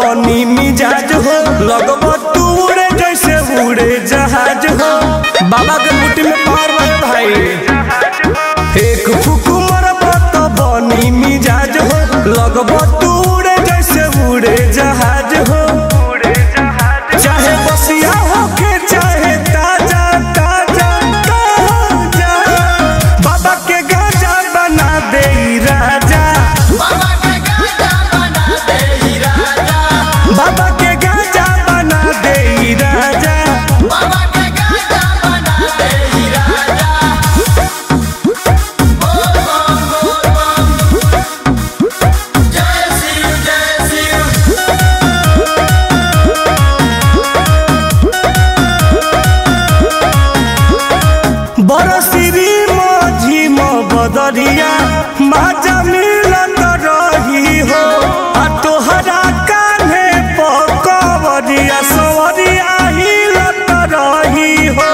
बनी मिजाज हो, लगब तू उड़े जैसे उड़े जहाज हो। बाबा के मुट्ठी में पार भाई, एक फूक मरब तो बनी मिजाज हो, लगब तू उड़े जैसे उड़े जहाज हो। चाहे बसिया हो के चाहे ताजा ताजा ताजा, बाबा के गाजा बना दे राजा, बाबा के गाजा बना दे राजा, बाबा के गाजा बना दे राजा, बाबा के गाजा बना दे राजा। बोल बम जय शिव जय शिव। बरसिरी माझी बदरिया माजा मिलत रही हो, आ तोहरा कान्हे पकवरिया सवरिया हिलत रही हो।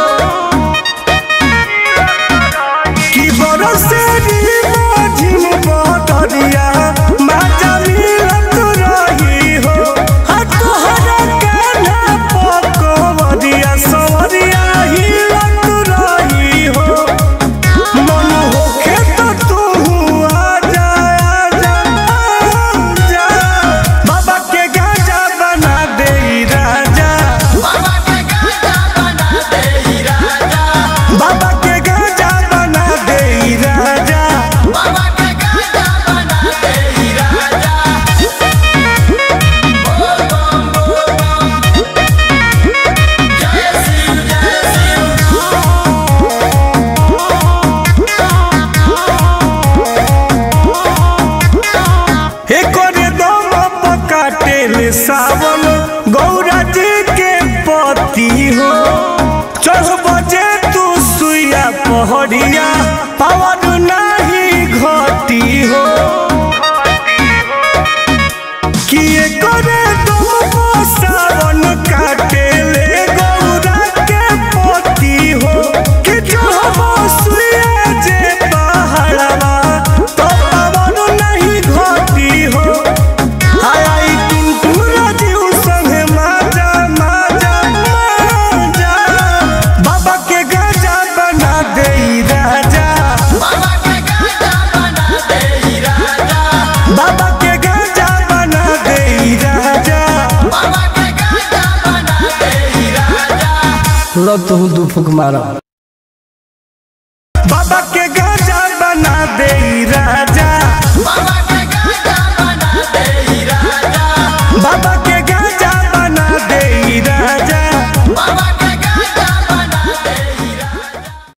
कि बरसिरी माझी बदरिया माजा मिलत रही हो, आ तोहरा कान्हे पकवरिया सवरिया हिलत रही हो। मन होखे तो तू आजा आजा आजा, बाबा के गाजा बना दे राजा, बाबा के गाजा बना दे राजा, बाबा के गाजा बना दे राजा। बाबा के गाजा बना दे राजा। बोल बम जय शिव जय शिव। एकरे दम पकाटेल सावन गौरा जी के पति हो, चढ़ बजे तू सुइया पहड़िया पावन नाही घटी हो। कि एकरे दम सावन काटेले गौरा के पति हो, कि चढ़ सुइया जे पहाड़वा तो पावन नहीं घटी हो। आई टुनटुन राजीव संगे माजा माजा माजा, बाबा के गाजा बना दे राजा, बाबा के गाजा बना दे राजा, बाबा के गाजा बना दे राजा। बाबा के गाजा बना दे राजा। लो तू दू फूक मारा, बाबा के गाजा बना दे राजा, बाबा